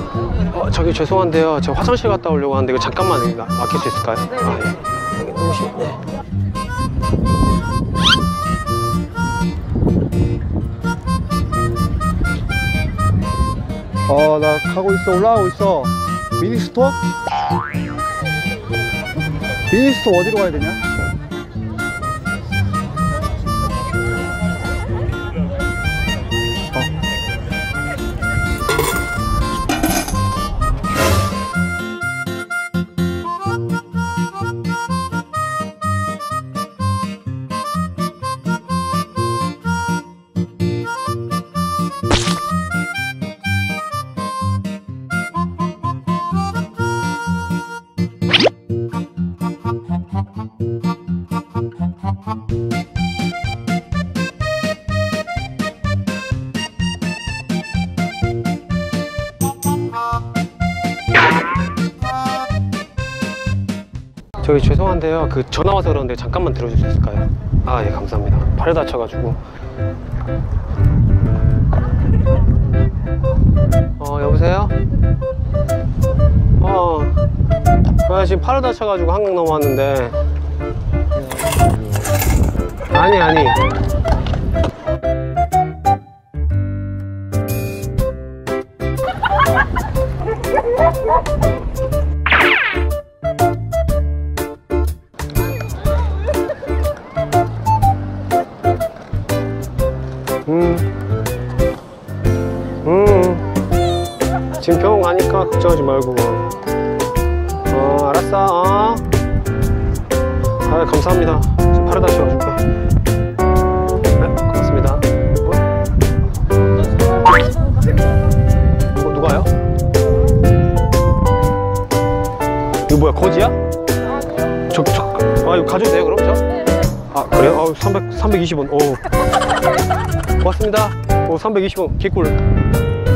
저기 죄송한데요. 저 화장실 갔다 오려고 하는데 이거 잠깐만 맡길 수 있을까요? 네. 아, 예. 여기 놓으시면, 네. 나 가고 있어. 올라가고 있어. 미니스토어? 미니스토어 어디로 가야 되냐? 저기 죄송한데요. 그 전화 와서 그러는데 잠깐만 들어줄 수 있을까요? 아, 예, 감사합니다. 팔 다쳐가지고. 여보세요? 지금 팔을 다쳐가지고 한강 넘어왔는데. 아니. 지금 병원 가니까 걱정하지 말고. 알았어. 감사합니다. 지금 팔을 다쳐가지고. 네, 고맙습니다. 누가요? 이거 뭐야, 거지야? 이거 가져도 돼요, 그럼 저? 그래요? 320원. 고맙습니다. 320원. 개꿀.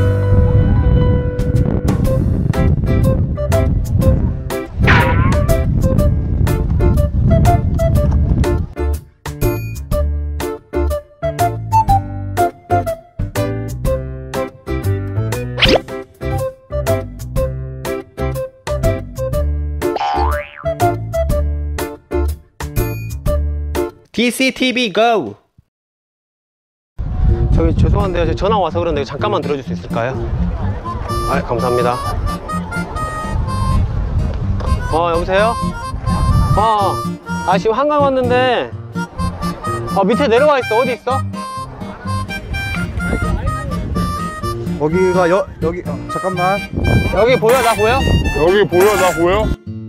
DCTV GO! 저기 죄송한데요. 전화 와서 그런데 잠깐만 들어줄 수 있을까요? 감사합니다. 여보세요? 지금 한강 왔는데 밑에 내려와 있어. 어디 있어? 여기가 여기 잠깐만. 여기 보여? 나 보여? 여기 보여? 나 보여?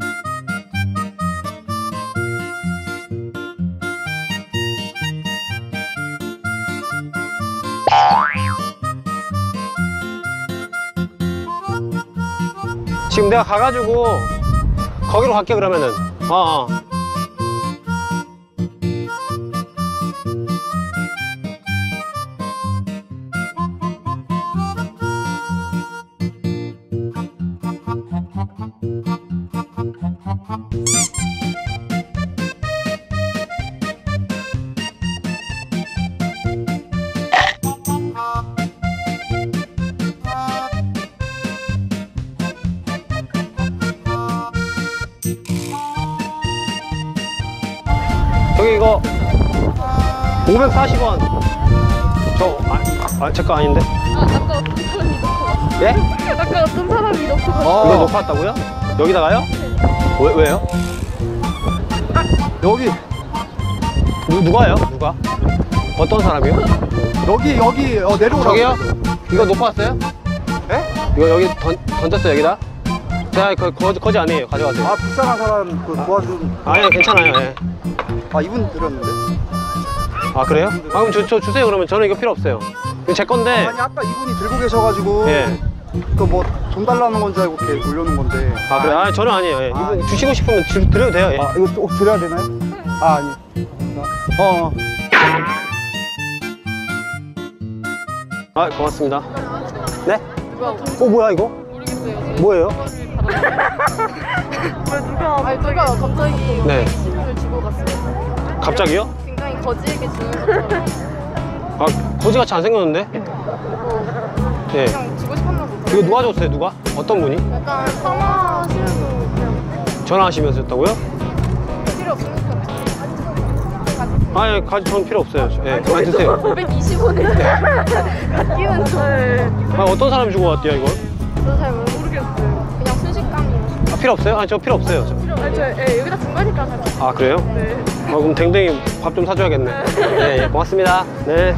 지금 내가 가가지고 거기로 갈게. 그러면은 저기 이거 540원. 제 거 아닌데? 아까 어떤 사람이 넣고 갔어. 예? 아까 어떤 사람이 넣고 갔어. 이거 놓고 왔다고요? 여기다가요? 왜요? 여기 누가요? 누가? 어떤 사람이요? 여기 내려오라고. 저기요? 이거 놓고 왔어요? 예? 이거 여기 던졌어요, 여기다? 제가 거지 아니에요. 가져가세요. 불쌍한 사람 도와준. 아니, 괜찮아요. 예. 이분 드렸는데. 그래요? 그럼 저 주세요. 그러면 저는 이거 필요 없어요. 이거 제 건데. 아니 아까 이분이 들고 계셔가지고. 예. 돈 달라는 건 줄 알고 이렇게 돌려놓은 건데. 그래? 저는 아니에요. 예. 이분 주시고 싶으면 드려도 돼요. 예. 이거 또 드려야 되나요? 아니. 고맙습니다. 네? 뭐야 이거? 모르겠어요. 뭐예요? 누가 갑자기 네. 신문을 주고 갔어요. 갑자기요? 굉장히 거지에게 주는 것처럼. 거지같이 안 생겼는데? 뭐 예. 그냥 주고 싶었나 보다. 그거 누가 줬어요? 누가? 어떤 분이? 약간 사마실로 그냥 전화하시면서 줬다고요? 필요 없으니까. 아니 가지 저는 필요 없어요. 예, 그만 드세요. 520원에 끼면 저를 아, 어떤 사람이 주고 왔대요 이걸? 저도 잘 모르겠어요. 그냥 순식간이요. 아, 필요 없어요? 아니 저 필요 없어요. 아니 저 여기다 준 거니까 잘. 아 그래요? 네. 그럼 댕댕이 밥 좀 사줘야겠네. 네, 예, 고맙습니다. 네.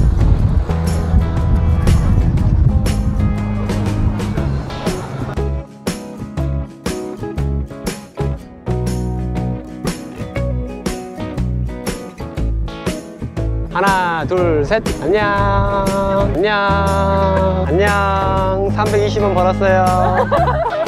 하나, 둘, 셋. 안녕. 안녕. 안녕. 320원 벌었어요.